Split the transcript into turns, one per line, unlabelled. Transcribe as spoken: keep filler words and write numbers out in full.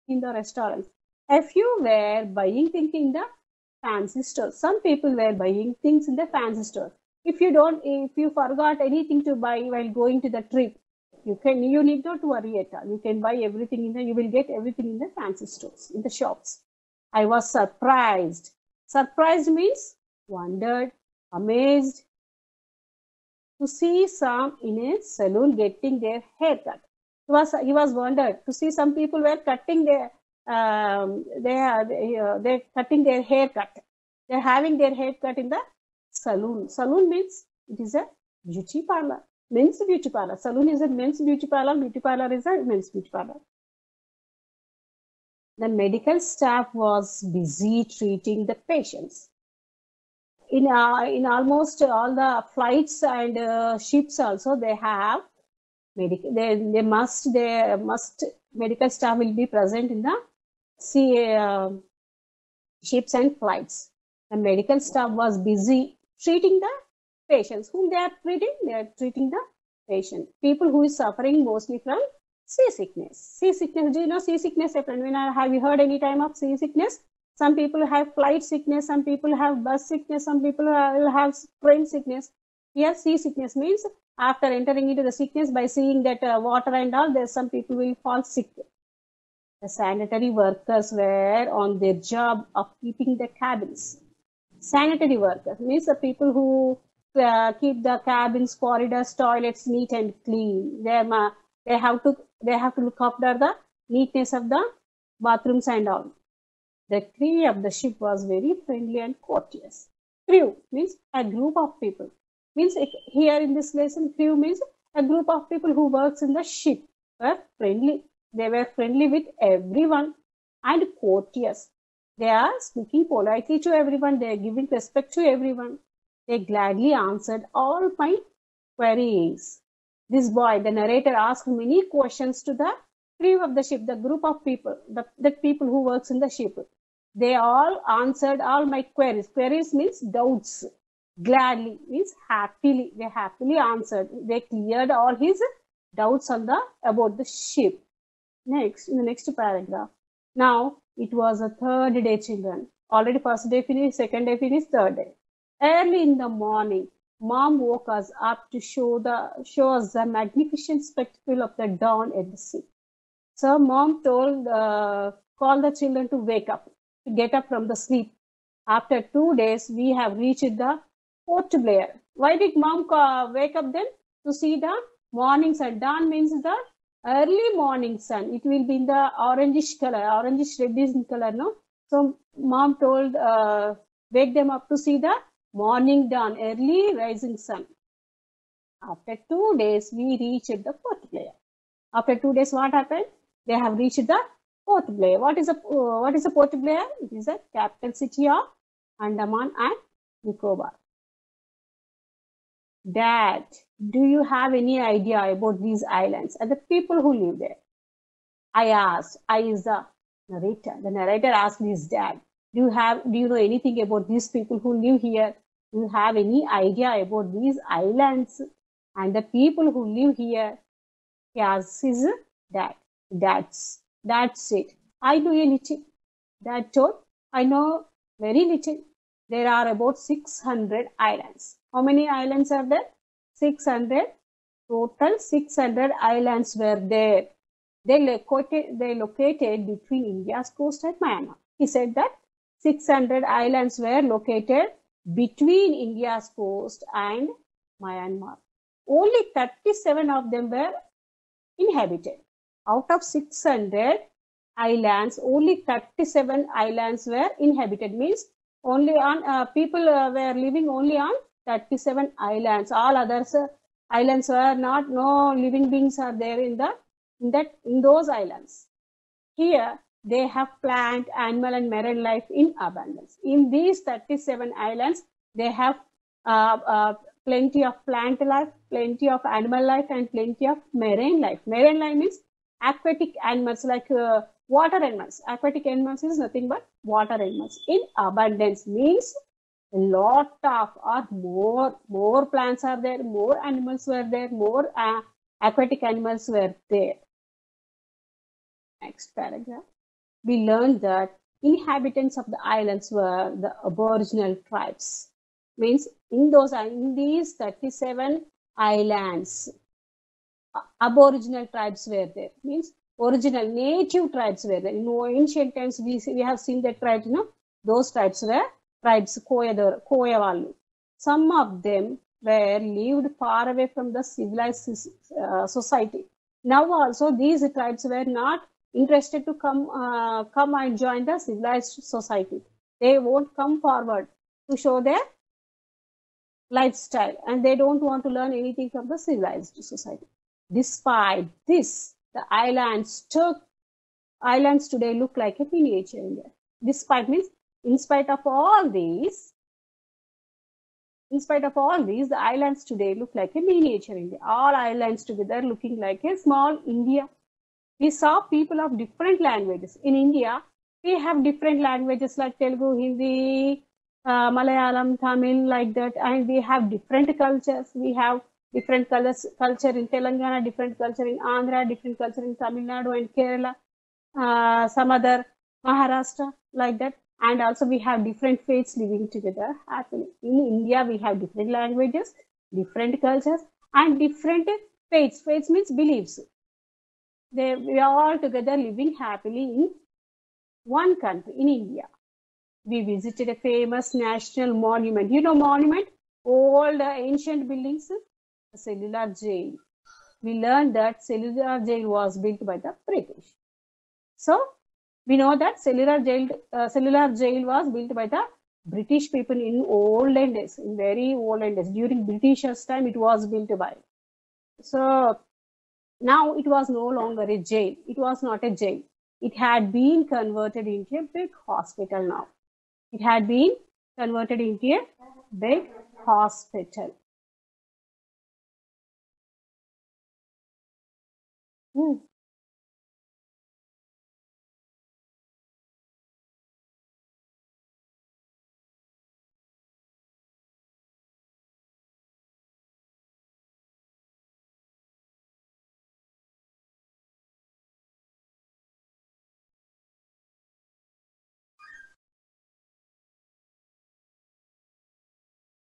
in the restaurants. A few were buying things in the fancy stores. Some people were buying things in the fancy store. If you don't, if you forgot anything to buy while going to the trip, you can, you need not worry at all. You can buy everything in the, you will get everything in the fancy stores, in the shops. I was surprised. Surprised means wondered, amazed to see some in a salon getting their hair cut. He was, he was wondered to see some people were cutting their, um, they are, they, uh, they're cutting their hair cut. They're having their hair cut in the saloon. Saloon means it is a beauty parlor. Men's beauty parlor. Saloon is a men's beauty parlor. Beauty parlor is a men's beauty parlor. The medical staff was busy treating the patients. In uh, in almost all the flights and uh, ships also they have medical. They they must they must medical staff will be present in the sea uh, ships and flights. The medical staff was busy treating the patients. Whom they are treating? They are treating the patient. People who is suffering mostly from seasickness. Seasickness. Do you know seasickness? When I, have you heard any time of seasickness? Some people have flight sickness. Some people have bus sickness. Some people will have train sickness. Here, seasickness means after entering into the sickness by seeing that uh, water and all, there some people will fall sick. The sanitary workers were on their job of keeping the cabins. Sanitary workers means the people who uh, keep the cabins, corridors, toilets neat and clean. They, uh, they have to they have to look after the neatness of the bathrooms and all. The crew of the ship was very friendly and courteous. Crew means a group of people. Means here in this lesson, crew means a group of people who works in the ship were friendly. They were friendly with everyone and courteous. They are speaking politely to everyone. They are giving respect to everyone. They gladly answered all my queries. This boy, the narrator, asked many questions to the crew of the ship, the group of people, the, the people who works in the ship. They all answered all my queries. Queries means doubts. Gladly means happily. They happily answered. They cleared all his doubts on the about the ship. Next, in the next paragraph. Now, it was a third day, children. Already first day finished, second day finished, third day. Early in the morning, Mom woke us up to show the show us the magnificent spectacle of the dawn at the sea. So, Mom told, uh, called the children to wake up, to get up from the sleep. After two days, we have reached the Port Blair. Why did Mom uh, wake up then? To see the morning sun. Dawn means the early morning sun. It will be in the orangish color, orangish reddish in color, no? So, Mom told, uh, wake them up to see the morning dawn, early rising sun. After two days, we reached the Port Blair. After two days, what happened? They have reached the Port Blair. What is a uh, what is a Port Blair? It is the capital city of Andaman and Nicobar. Dad, do you have any idea about these islands and the people who live there? I asked. I is the narrator. The narrator asked his dad, do you have, do you know anything about these people who live here? Do you have any idea about these islands and the people who live here? He asked his dad. That's, that's it. I know a little. Dad told, I know very little. There are about six hundred islands. How many islands are there? six hundred. Total six hundred islands were there. They located, they located between India's coast and Myanmar. He said that six hundred islands were located between India's coast and Myanmar. Only thirty-seven of them were inhabited. Out of six hundred islands, only thirty-seven islands were inhabited. Means only on uh, people uh, were living only on thirty-seven islands. All others uh, islands were not. No living beings are there in the in that in those islands. Here they have plant, animal, and marine life in abundance. In these thirty-seven islands, they have uh, uh, plenty of plant life, plenty of animal life, and plenty of marine life. Marine life means aquatic animals like uh, water animals. Aquatic animals is nothing but water animals. In abundance means a lot of or more, more plants are there, more animals were there, more uh, aquatic animals were there. Next paragraph. we learned that inhabitants of the islands were the Aboriginal tribes. Means in those in these thirty-seven islands, Aboriginal tribes were there. Means original native tribes were there. In ancient times, we we have seen that tribes. You know, those tribes were tribes Koya Koya Vallu. Some of them were lived far away from the civilized uh, society. Now also these tribes were not interested to come uh, come and join the civilized society. They won't come forward to show their lifestyle, and they don't want to learn anything from the civilized society. Despite this, the islands took islands today look like a miniature India. Despite means in spite of all these, in spite of all these, the islands today look like a miniature India. All islands together looking like a small India. We saw people of different languages. In India, we have different languages like Telugu, Hindi, uh, Malayalam, Tamil, like that. And we have different cultures. We have different colors, culture in Telangana, different culture in Andhra, different culture in Tamil Nadu and Kerala, uh, some other Maharashtra, like that. And also we have different faiths living together happily. In India, we have different languages, different cultures, and different faiths. Faiths means beliefs. They, we are all together living happily in one country, in India. We visited a famous national monument. You know monument? Old uh, ancient buildings, the Cellular Jail. We learned that Cellular Jail was built by the British. So, we know that cellular jail, uh, cellular jail was built by the British people in olden days, in very olden days. During Britishers' time, it was built by. So now it was no longer a jail. It was not a jail. It had been converted into a big hospital now. It had been converted into a big hospital. Hmm.